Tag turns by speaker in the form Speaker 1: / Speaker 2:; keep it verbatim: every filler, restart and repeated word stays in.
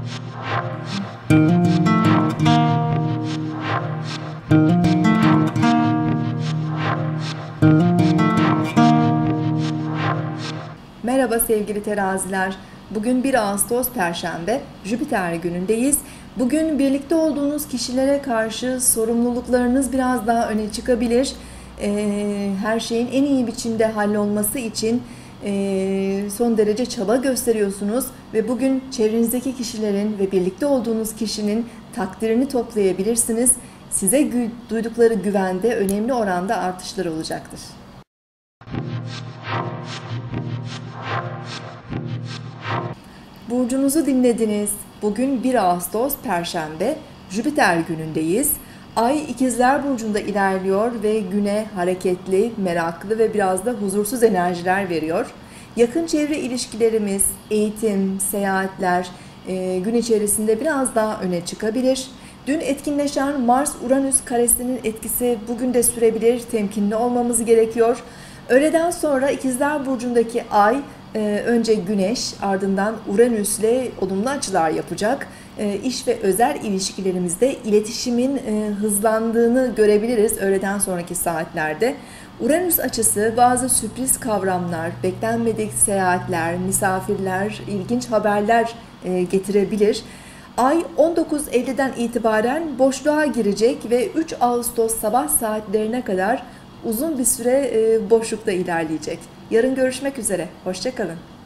Speaker 1: Merhaba sevgili teraziler. Bugün bir Ağustos Perşembe, Jüpiter günündeyiz. Bugün birlikte olduğunuz kişilere karşı sorumluluklarınız biraz daha öne çıkabilir. Her şeyin en iyi biçimde hallolması için son derece çaba gösteriyorsunuz ve bugün çevrenizdeki kişilerin ve birlikte olduğunuz kişinin takdirini toplayabilirsiniz. Size duydukları güvende önemli oranda artışlar olacaktır. Burcunuzu dinlediniz. Bugün bir Ağustos Perşembe, Jüpiter günündeyiz. Ay İkizler Burcu'nda ilerliyor ve güne hareketli, meraklı ve biraz da huzursuz enerjiler veriyor. Yakın çevre ilişkilerimiz, eğitim, seyahatler gün içerisinde biraz daha öne çıkabilir. Dün etkinleşen Mars-Uranüs karesinin etkisi bugün de sürebilir, temkinli olmamız gerekiyor. Öğleden sonra İkizler Burcu'ndaki Ay önce Güneş, ardından Uranüs'le olumlu açılar yapacak. İş ve özel ilişkilerimizde iletişimin hızlandığını görebiliriz öğleden sonraki saatlerde. Uranüs açısı bazı sürpriz kavramlar, beklenmedik seyahatler, misafirler, ilginç haberler getirebilir. Ay on dokuz Eylül'den itibaren boşluğa girecek ve üç Ağustos sabah saatlerine kadar uzun bir süre boşlukta ilerleyecek. Yarın görüşmek üzere. Hoşça kalın.